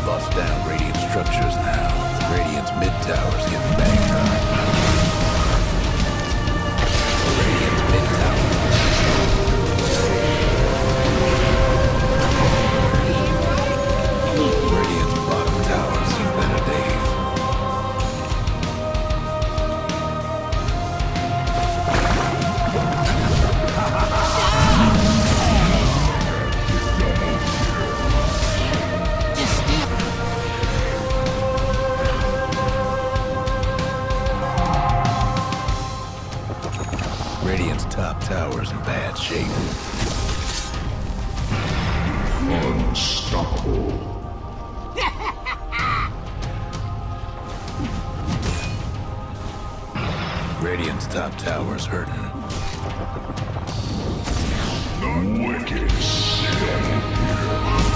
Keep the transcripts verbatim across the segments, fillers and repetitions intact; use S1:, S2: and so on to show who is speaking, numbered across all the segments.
S1: lost down Radiant structures now. Radiant's mid tower's getting banged up. Radiant's mid tower. Radiant's bottom tower's seen better days. Radiant's top tower's in bad shape.
S2: Unstoppable.
S1: Radiant's top tower's hurting.
S2: The wicked stay here.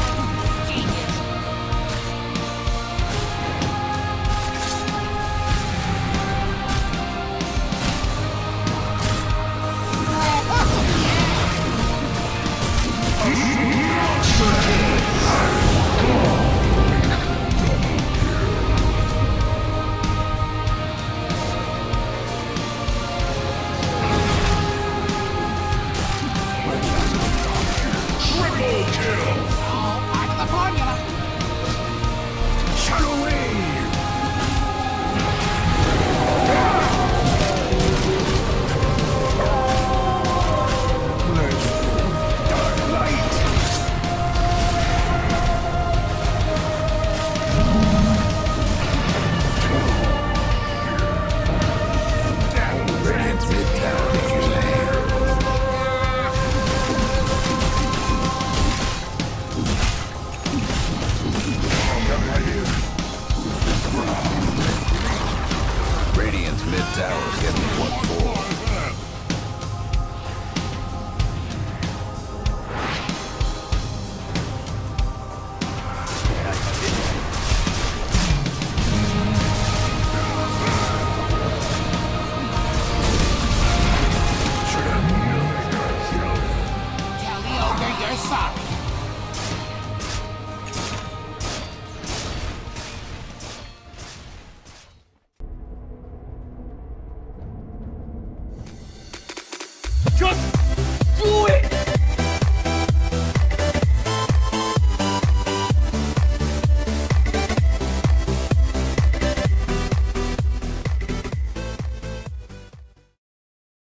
S2: Radiant's mid tower's getting what for.
S3: Just